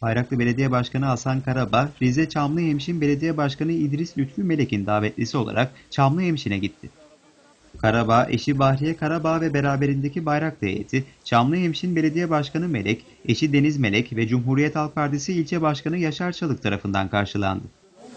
Bayraklı Belediye Başkanı Hasan Karabağ, Rize Çamlıhemşin Belediye Başkanı İdris Lütfü Melek'in davetlisi olarak Çamlıhemşin'e gitti. Karabağ, eşi Bahriye Karabağ ve beraberindeki Bayraklı heyeti, Çamlıhemşin Belediye Başkanı Melek, eşi Deniz Melek ve Cumhuriyet Halk Partisi İlçe Başkanı Yaşar Çalık tarafından karşılandı.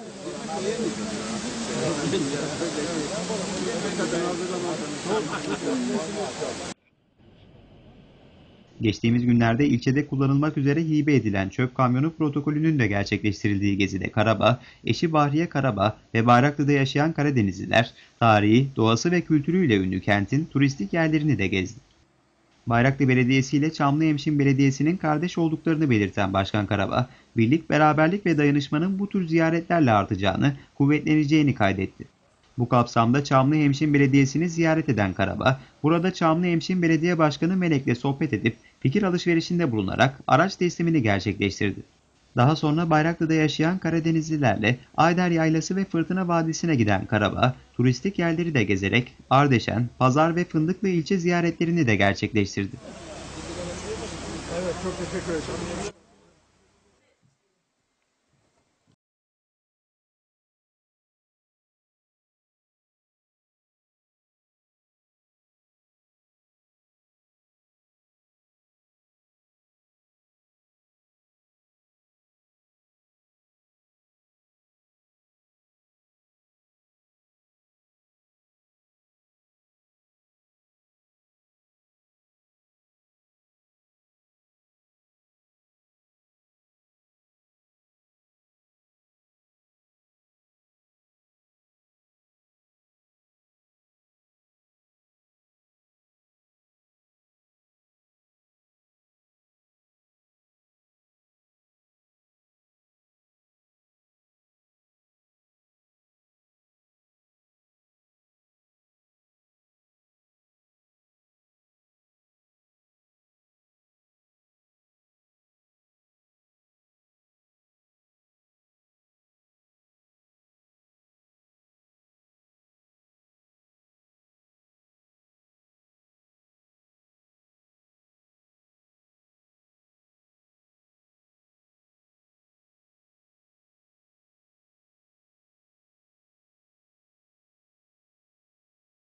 Geçtiğimiz günlerde ilçede kullanılmak üzere hibe edilen çöp kamyonu protokolünün de gerçekleştirildiği gezide Karabağ, eşi Bahriye Karabağ ve Bayraklı'da yaşayan Karadenizliler, tarihi, doğası ve kültürüyle ünlü kentin turistik yerlerini de gezdi. Bayraklı Belediyesi ile Çamlıhemşin Belediyesi'nin kardeş olduklarını belirten Başkan Karabağ, birlik, beraberlik ve dayanışmanın bu tür ziyaretlerle artacağını, kuvvetleneceğini kaydetti. Bu kapsamda Çamlıhemşin Belediyesi'ni ziyaret eden Karabağ, burada Çamlıhemşin Belediye Başkanı Melek'le sohbet edip fikir alışverişinde bulunarak araç teslimini gerçekleştirdi. Daha sonra Bayraklı'da yaşayan Karadenizlilerle Ayder Yaylası ve Fırtına Vadisi'ne giden Karabağ, turistik yerleri de gezerek Ardeşen, Pazar ve Fındıklı ilçe ziyaretlerini de gerçekleştirdi. Evet, çok teşekkür ederim.